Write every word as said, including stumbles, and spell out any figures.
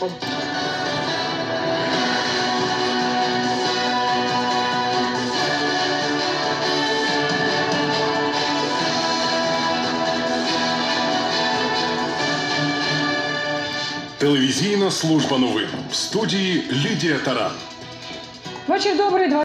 роком. Телевізійна служба новин. В студії Лідія Таран. Вечір добрий.